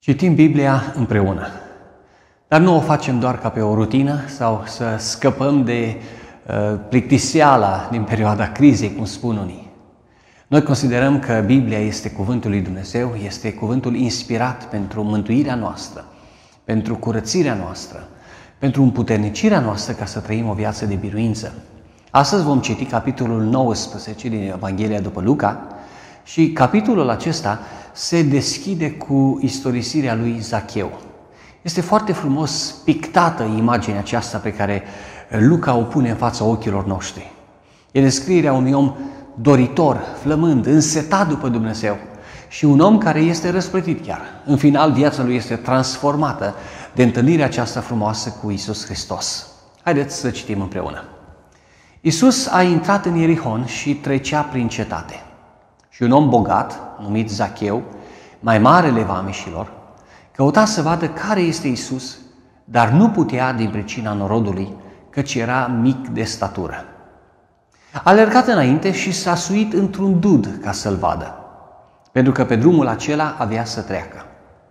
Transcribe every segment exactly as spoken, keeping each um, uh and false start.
Citim Biblia împreună, dar nu o facem doar ca pe o rutină sau să scăpăm de uh, plictiseala din perioada crizei, cum spun unii. Noi considerăm că Biblia este cuvântul lui Dumnezeu, este cuvântul inspirat pentru mântuirea noastră, pentru curățirea noastră, pentru împuternicirea noastră ca să trăim o viață de biruință. Astăzi vom citi capitolul nouăsprezece din Evanghelia după Luca și capitolul acesta se deschide cu istorisirea lui Zacheu. Este foarte frumos pictată imaginea aceasta pe care Luca o pune în fața ochilor noștri. E descrierea unui om doritor, flămând, însetat după Dumnezeu și un om care este răsplătit chiar. În final, viața lui este transformată de întâlnirea aceasta frumoasă cu Iisus Hristos. Haideți să citim împreună. Iisus a intrat în Ierihon și trecea prin cetate. Și un om bogat, numit Zacheu, mai marele vameșilor, căuta să vadă care este Iisus, dar nu putea din pricina norodului, căci era mic de statură. A alergat înainte și s-a suit într-un dud ca să-l vadă, pentru că pe drumul acela avea să treacă.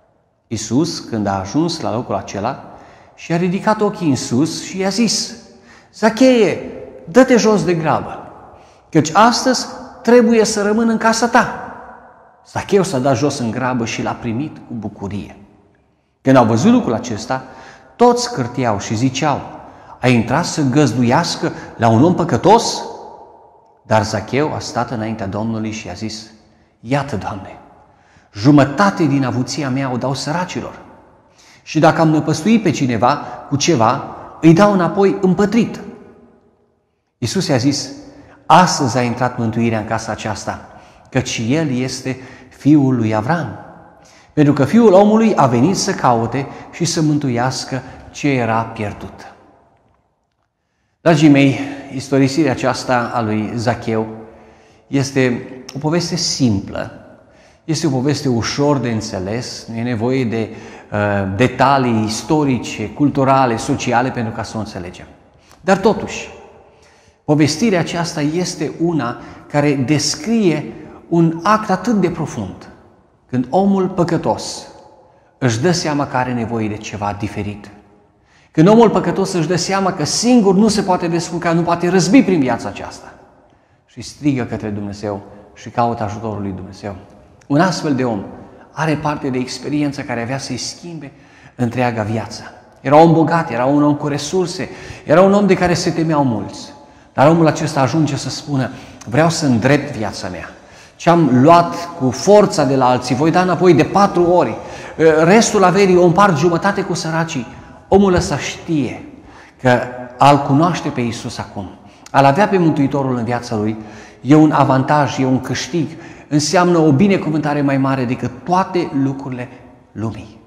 Iisus, când a ajuns la locul acela, și-a ridicat ochii în sus și i-a zis: Zacheie, dă-te jos de grabă, căci astăzi trebuie să rămân în casa ta. Zacheu s-a dat jos în grabă și l-a primit cu bucurie. Când au văzut lucrul acesta, toți cârtiau și ziceau: a intrat să găzduiască la un om păcătos? Dar Zacheu a stat înaintea Domnului și a zis: iată, Doamne, jumătate din avuția mea o dau săracilor. Și dacă am năpăstuit pe cineva cu ceva, îi dau înapoi împătrit. Iisus i-a zis: astăzi a intrat mântuirea în casa aceasta, căci el este fiul lui Avram. Pentru că Fiul omului a venit să caute și să mântuiască ce era pierdut. Dragii mei, istorisirea aceasta a lui Zacheu este o poveste simplă, este o poveste ușor de înțeles, nu e nevoie de uh, detalii istorice, culturale, sociale pentru ca să o înțelegem. Dar totuși, povestirea aceasta este una care descrie un act atât de profund, când omul păcătos își dă seama că are nevoie de ceva diferit. Când omul păcătos își dă seama că singur nu se poate descurca, nu poate răzbi prin viața aceasta și strigă către Dumnezeu și caută ajutorul lui Dumnezeu. Un astfel de om are parte de experiență care avea să-i schimbe întreaga viață. Era un om bogat, era un om cu resurse, era un om de care se temeau mulți. Dar omul acesta ajunge să spună: vreau să îndrept viața mea. Ce am luat cu forța de la alții, voi da înapoi de patru ori. Restul averii o împart jumătate cu săracii. Omul ăsta știe că a-L cunoaște pe Iisus acum, a-L avea pe Mântuitorul în viața lui, e un avantaj, e un câștig, înseamnă o binecuvântare mai mare decât toate lucrurile lumii.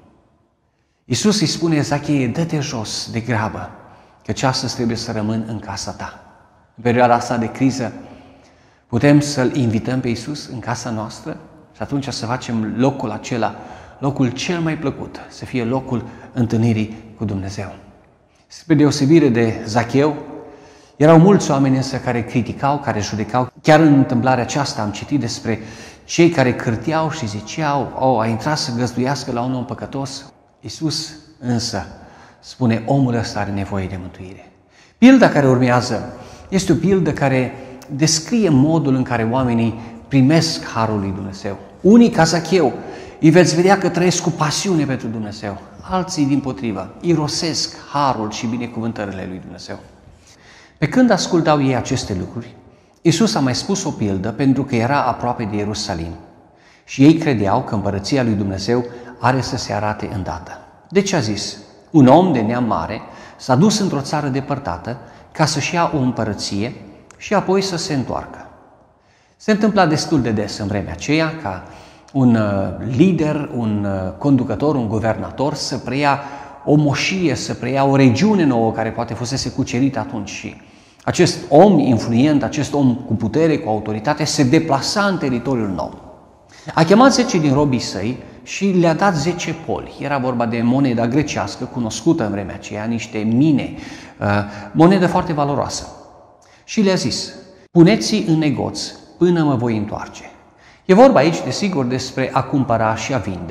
Iisus îi spune: Zacheie, dă-te jos de grabă, căci astăzi trebuie să rămân în casa ta. În perioada asta de criză, putem să-L invităm pe Iisus în casa noastră și atunci să facem locul acela, locul cel mai plăcut, să fie locul întâlnirii cu Dumnezeu. Spre deosebire de Zacheu, erau mulți oameni însă care criticau, care judecau. Chiar în întâmplarea aceasta am citit despre cei care cârteau și ziceau: oh, a intrat să găzduiască la un om păcătos. Iisus însă spune: omul ăsta are nevoie de mântuire. Pilda care urmează este o pildă care descrie modul în care oamenii primesc harul lui Dumnezeu. Unii, ca Zacheu, îi veți vedea că trăiesc cu pasiune pentru Dumnezeu. Alții, dimpotrivă, irosesc harul și binecuvântările lui Dumnezeu. Pe când ascultau ei aceste lucruri, Iisus a mai spus o pildă pentru că era aproape de Ierusalim și ei credeau că împărăția lui Dumnezeu are să se arate îndată. Deci a zis: un om de neam mare s-a dus într-o țară depărtată ca să-și ia o împărăție și apoi să se întoarcă. Se întâmpla destul de des în vremea aceea ca un lider, un conducător, un guvernator să preia o moșie, să preia o regiune nouă care poate fusese cucerită atunci și acest om influent, acest om cu putere, cu autoritate, se deplasa în teritoriul nou. A chemat zece din robii săi și le-a dat zece poli. Era vorba de moneda grecească, cunoscută în vremea aceea, niște mine, monedă foarte valoroasă. Și le-a zis: puneți-i în negoț până mă voi întoarce. E vorba aici, desigur, despre a cumpăra și a vinde,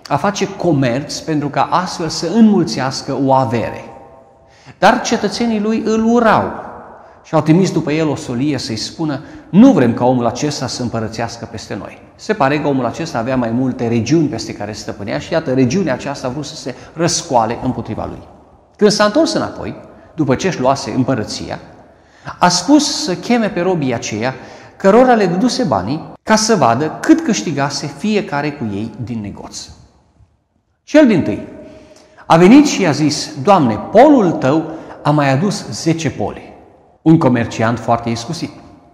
a face comerț pentru ca astfel să înmulțească o avere. Dar cetățenii lui îl urau și au trimis după el o solie să-i spună: nu vrem ca omul acesta să împărățească peste noi. Se pare că omul acesta avea mai multe regiuni peste care stăpânea și iată, regiunea aceasta a vrut să se răscoale împotriva lui. Când s-a întors înapoi, după ce își luase împărăția, a spus să cheme pe robii aceia cărora le dăduse banii ca să vadă cât câștigase fiecare cu ei din negoț. Cel dintâi a venit și i-a zis: Doamne, polul tău a mai adus zece poli. Un comerciant foarte iscusit.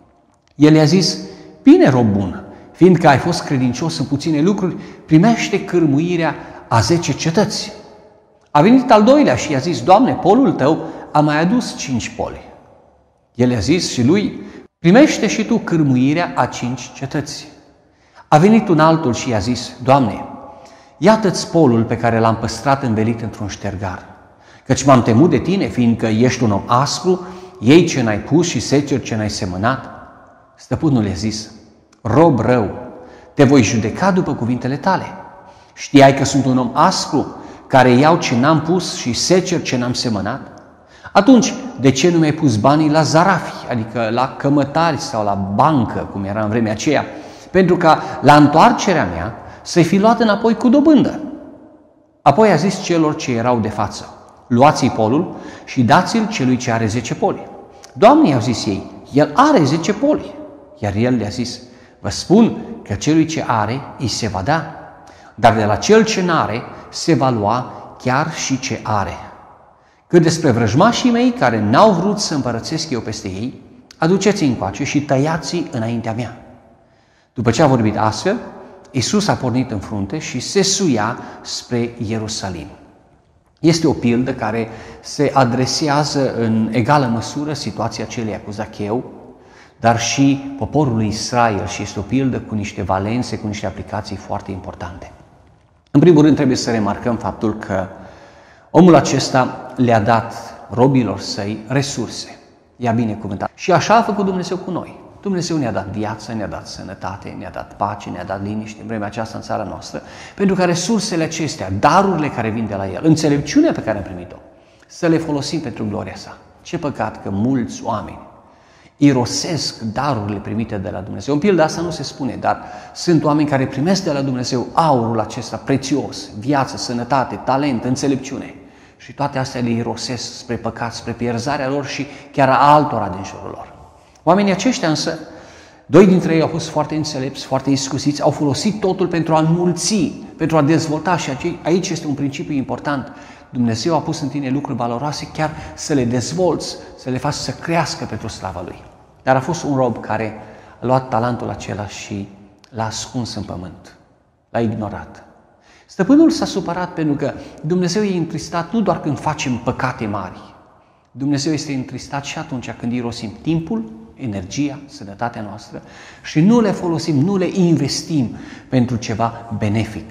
El i-a zis: bine, rob bun, fiindcă ai fost credincios în puține lucruri, primește cârmuirea a zece cetăți. A venit al doilea și i-a zis: Doamne, polul tău a mai adus cinci poli. El i-a zis și lui: primește și tu cârmuirea a cinci cetăți. A venit un altul și i-a zis: Doamne, iată-ți polul pe care l-am păstrat învelit într-un ștergar, căci m-am temut de tine, fiindcă ești un om aspru, iei ce n-ai pus și seceri ce n-ai semănat. Stăpânul i-a zis: rob rău, te voi judeca după cuvintele tale. Știai că sunt un om aspru, care iau ce n-am pus și secer ce n-am semănat? Atunci, de ce nu mi-ai pus banii la zarafi, adică la cămătari sau la bancă, cum era în vremea aceea, pentru ca la întoarcerea mea să-i fi luat înapoi cu dobândă? Apoi a zis celor ce erau de față: luați-i polul și dați-l celui ce are zece poli. Doamne, i-au zis ei, el are zece poli. Iar el le-a zis: vă spun că celui ce are îi se va da, dar de la cel ce n-are se va lua chiar și ce are. Cât despre vrăjmașii mei care n-au vrut să împărățesc eu peste ei, aduceți-i încoace și tăiați-i înaintea mea. După ce a vorbit astfel, Iisus a pornit în frunte și se suia spre Ierusalim. Este o pildă care se adresează în egală măsură situația celei cu Zacheu, dar și poporului Israel, și este o pildă cu niște valențe, cu niște aplicații foarte importante. În primul rând trebuie să remarcăm faptul că omul acesta le-a dat robilor săi resurse, i-a binecuvântat. Și așa a făcut Dumnezeu cu noi. Dumnezeu ne-a dat viață, ne-a dat sănătate, ne-a dat pace, ne-a dat liniște în vremea aceasta în țara noastră, pentru că resursele acestea, darurile care vin de la El, înțelepciunea pe care am primit-o, să le folosim pentru gloria sa. Ce păcat că mulți oameni irosesc darurile primite de la Dumnezeu. În pildă asta nu se spune, dar sunt oameni care primesc de la Dumnezeu aurul acesta prețios, viață, sănătate, talent, înțelepciune. Și toate astea le irosesc spre păcat, spre pierzarea lor și chiar a altora din jurul lor. Oamenii aceștia însă, doi dintre ei au fost foarte înțelepți, foarte iscusiți, au folosit totul pentru a înmulți, pentru a dezvolta și aici este un principiu important. Dumnezeu a pus în tine lucruri valoroase chiar să le dezvolți, să le faci să crească pentru slava Lui. Dar a fost un rob care a luat talentul acela și l-a ascuns în pământ, l-a ignorat. Stăpânul s-a supărat pentru că Dumnezeu e întristat nu doar când facem păcate mari. Dumnezeu este întristat și atunci când irosim timpul, energia, sănătatea noastră și nu le folosim, nu le investim pentru ceva benefic.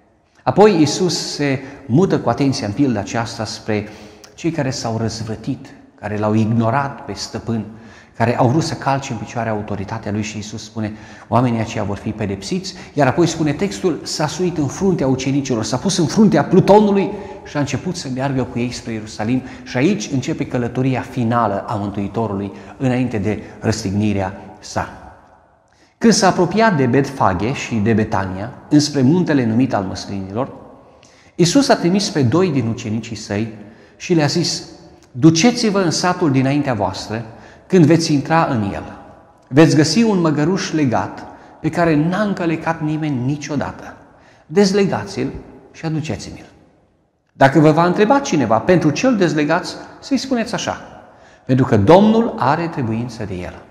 Apoi Iisus se mută cu atenție în pilda aceasta spre cei care s-au răzvrătit, care l-au ignorat pe stăpân, care au vrut să calce în picioare autoritatea lui și Iisus spune: oamenii aceia vor fi pedepsiți, iar apoi spune textul, s-a suit în fruntea ucenicilor, s-a pus în fruntea Plutonului și a început să meargă cu ei spre Ierusalim și aici începe călătoria finală a Mântuitorului înainte de răstignirea sa. Când s-a apropiat de Betfage și de Betania, înspre muntele numit al măslinilor, Iisus a trimis pe doi din ucenicii săi și le-a zis: duceți-vă în satul dinaintea voastră. Când veți intra în el, veți găsi un măgăruș legat pe care n-a încălecat nimeni niciodată. Dezlegați-l și aduceți-mi-l. Dacă vă va întreba cineva pentru ce îl dezlegați, să-i spuneți așa: pentru că Domnul are trebuință de el.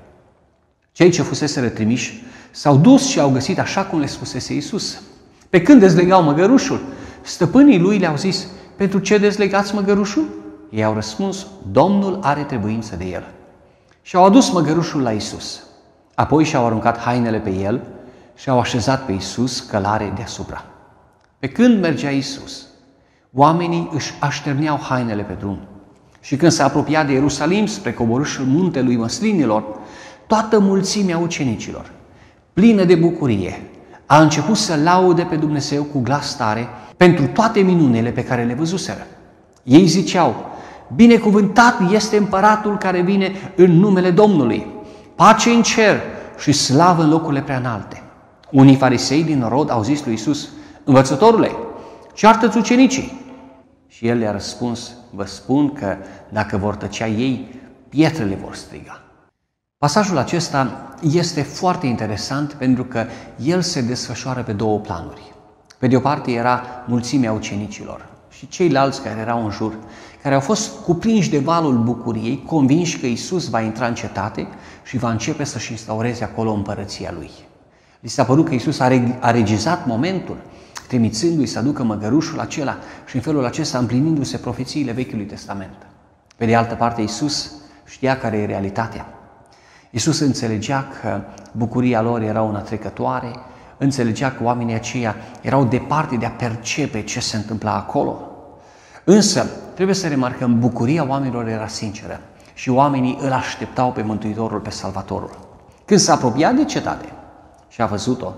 Cei ce fusese trimiși s-au dus și au găsit așa cum le spusese Iisus. Pe când dezlegau măgărușul, stăpânii lui le-au zis: pentru ce dezlegați măgărușul? Ei au răspuns: Domnul are trebuință de el. Și au adus măgărușul la Iisus. Apoi și-au aruncat hainele pe el și au așezat pe Iisus călare deasupra. Pe când mergea Iisus, oamenii își așterneau hainele pe drum. Și când s-a apropiat de Ierusalim spre coborâșul muntelui Măslinilor, toată mulțimea ucenicilor, plină de bucurie, a început să laude pe Dumnezeu cu glas tare pentru toate minunile pe care le văzuseră. Ei ziceau: binecuvântat este împăratul care vine în numele Domnului, pace în cer și slavă în locurile preanalte. Unii farisei din rod au zis lui Iisus: învățătorule, ceartă-ți ucenicii. Și el le-a răspuns: vă spun că dacă vor tăcea ei, pietrele vor striga. Pasajul acesta este foarte interesant pentru că el se desfășoară pe două planuri. Pe de o parte era mulțimea ucenicilor și ceilalți care erau în jur, care au fost cuprinși de valul bucuriei, convinși că Iisus va intra în cetate și va începe să-și instaureze acolo împărăția Lui. Li s-a părut că Iisus a regizat momentul, trimițându-i să aducă măgărușul acela și în felul acesta împlinindu-se profețiile Vechiului Testament. Pe de altă parte, Iisus știa care e realitatea. Iisus înțelegea că bucuria lor era una trecătoare, înțelegea că oamenii aceia erau departe de a percepe ce se întâmpla acolo. Însă, trebuie să remarcăm, bucuria oamenilor era sinceră și oamenii îl așteptau pe Mântuitorul, pe Salvatorul. Când s-a apropiat de cetate și a văzut-o,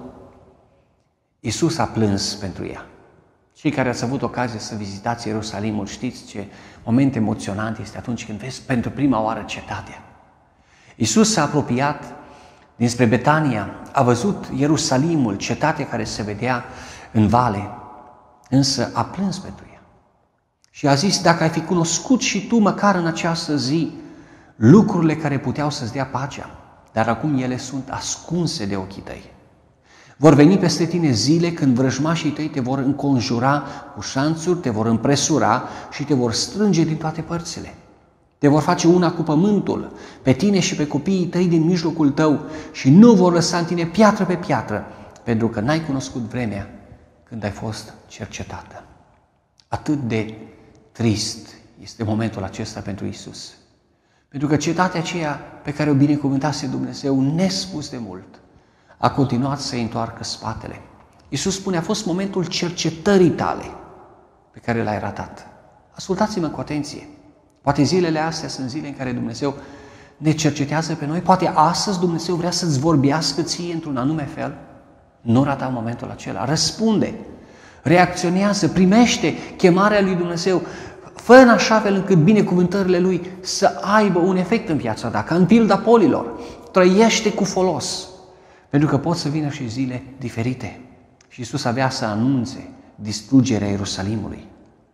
Iisus a plâns pentru ea. Cei care ați avut ocazie să vizitați Ierusalimul știți ce moment emoționant este atunci când vezi pentru prima oară cetatea. Iisus s-a apropiat dinspre Betania, a văzut Ierusalimul, cetatea care se vedea în vale, însă a plâns pentru ea. Și a zis: dacă ai fi cunoscut și tu măcar în această zi lucrurile care puteau să-ți dea pacea, dar acum ele sunt ascunse de ochii tăi. Vor veni peste tine zile când vrăjmașii tăi te vor înconjura cu șanțuri, te vor împresura și te vor strânge din toate părțile. Te vor face una cu pământul, pe tine și pe copiii tăi din mijlocul tău și nu vor lăsa în tine piatră pe piatră, pentru că n-ai cunoscut vremea când ai fost cercetată. Atât de trist este momentul acesta pentru Iisus. Pentru că cetatea aceea pe care o binecuvântase Dumnezeu nespus de mult a continuat să-i întoarcă spatele. Iisus spune: a fost momentul cercetării tale pe care l-ai ratat. Ascultați-mă cu atenție. Poate zilele astea sunt zile în care Dumnezeu ne cercetează pe noi. Poate astăzi Dumnezeu vrea să-ți vorbească ție într-un anume fel. Nu rata momentul acela. Răspunde, reacționează, primește chemarea lui Dumnezeu. Fă în așa fel încât binecuvântările Lui să aibă un efect în viața ta, ca în pilda polilor. Trăiește cu folos. Pentru că pot să vină și zile diferite. Și Iisus avea să anunțe distrugerea Ierusalimului.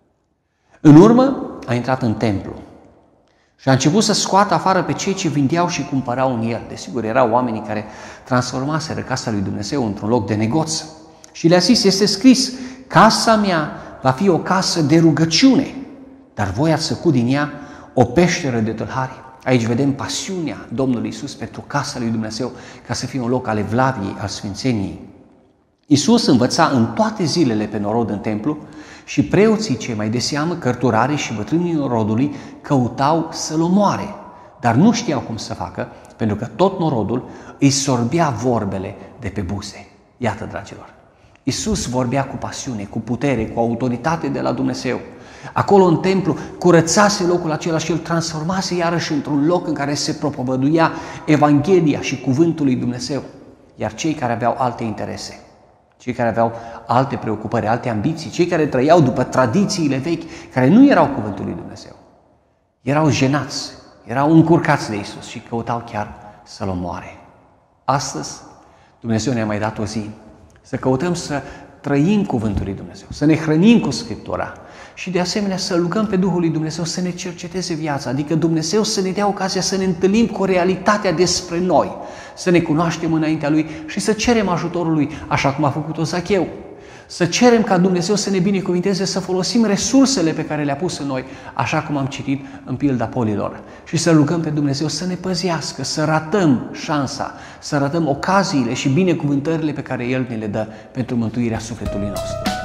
În urmă, a intrat în templu și a început să scoată afară pe cei ce vindeau și cumpărau în el. Desigur, erau oamenii care transformaseră casa lui Dumnezeu într-un loc de negoț. Și le-a zis: este scris, casa mea va fi o casă de rugăciune, dar voi ați făcut din ea o peșteră de tâlhari. Aici vedem pasiunea Domnului Iisus pentru casa lui Dumnezeu, ca să fie un loc al evlaviei, al sfințeniei. Iisus învăța în toate zilele pe norod în templu și preoții cei mai de seamă, cărturarii și bătrânii norodului, căutau să-l omoare, dar nu știau cum să facă, pentru că tot norodul îi sorbea vorbele de pe buze. Iată, dragilor, Iisus vorbea cu pasiune, cu putere, cu autoritate de la Dumnezeu. Acolo în templu curățase locul acela și îl transformase iarăși într-un loc în care se propovăduia Evanghelia și cuvântul lui Dumnezeu. Iar cei care aveau alte interese, cei care aveau alte preocupări, alte ambiții, cei care trăiau după tradițiile vechi, care nu erau cuvântul lui Dumnezeu, erau jenați, erau încurcați de Iisus și căutau chiar să-l omoare. Astăzi, Dumnezeu ne-a mai dat o zi să căutăm să trăim cuvântul lui Dumnezeu, să ne hrănim cu Scriptura și de asemenea să rugăm pe Duhul lui Dumnezeu să ne cerceteze viața, adică Dumnezeu să ne dea ocazia să ne întâlnim cu realitatea despre noi, să ne cunoaștem înaintea Lui și să cerem ajutorul Lui, așa cum a făcut-o Zacheu. Să cerem ca Dumnezeu să ne binecuvinteze, să folosim resursele pe care le-a pus în noi, așa cum am citit în pilda polilor. Și să rugăm pe Dumnezeu să ne păzească, să ratăm șansa, să ratăm ocaziile și binecuvântările pe care El ne le dă pentru mântuirea sufletului nostru.